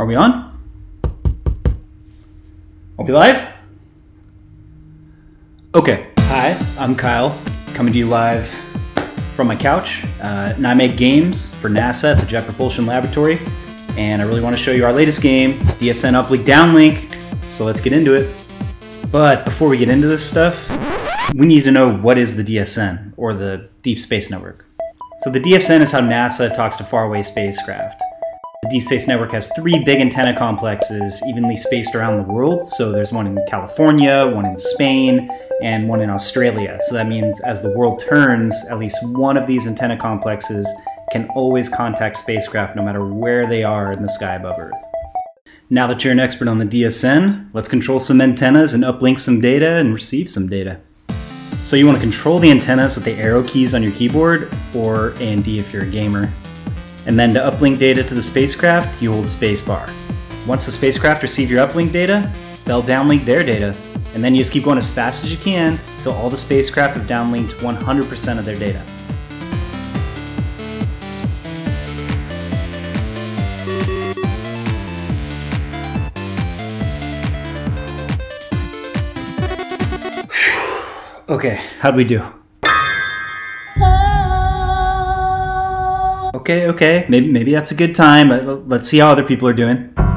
Are we on? Are we live? Okay. Hi, I'm Kyle, coming to you live from my couch. And I make games for NASA at the Jet Propulsion Laboratory. And I really want to show you our latest game, DSN Uplink-Downlink. So let's get into it. But before we get into this stuff, we need to know what is the DSN, or the Deep Space Network. So the DSN is how NASA talks to faraway spacecraft. The Deep Space Network has 3 big antenna complexes evenly spaced around the world. So there's one in California, one in Spain, and one in Australia. So that means as the world turns, at least one of these antenna complexes can always contact spacecraft no matter where they are in the sky above Earth. Now that you're an expert on the DSN, let's control some antennas and uplink some data and receive some data. So you want to control the antennas with the arrow keys on your keyboard, or A and D if you're a gamer. And then to uplink data to the spacecraft, you hold spacebar. Once the spacecraft receive your uplink data, they'll downlink their data. And then you just keep going as fast as you can until all the spacecraft have downlinked 100% of their data. Okay, how'd we do? Okay, maybe that's a good time, but let's see how other people are doing.